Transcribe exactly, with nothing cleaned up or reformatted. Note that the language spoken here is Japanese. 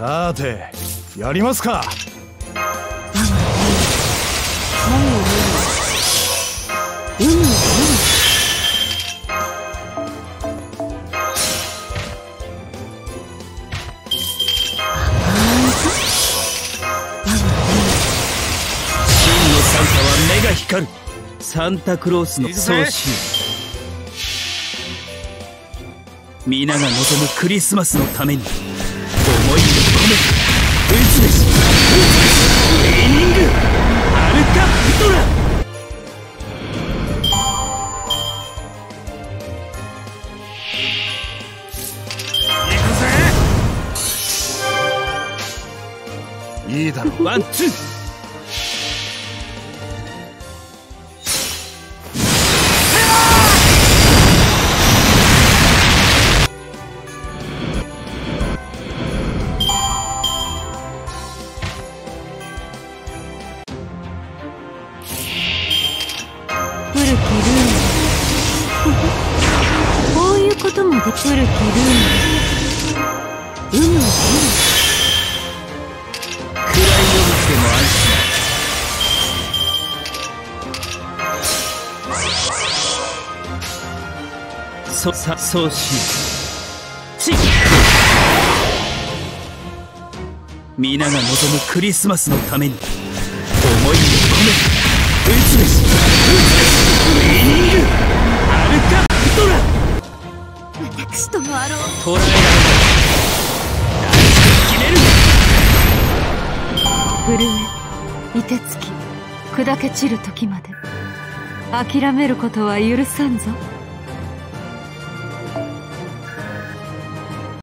さてやりますか。 海の海真のサンタは目が光る。サンタクロースの総集、皆が望むクリスマスのために思いを込めて打つべしウィニングアルカプトラ。 いいだろう。 ワンツー。 古きルームこういうこともできる。古きルーム海の海暗い夜でも安心。そさそうしち皆が望むクリスマスのために思いを込めて打つべしウィニングアルカプトラ。 私ともあろう。 捉えられない大事に決める。 震え凍てつき砕け散る時まで諦めることは許さんぞ。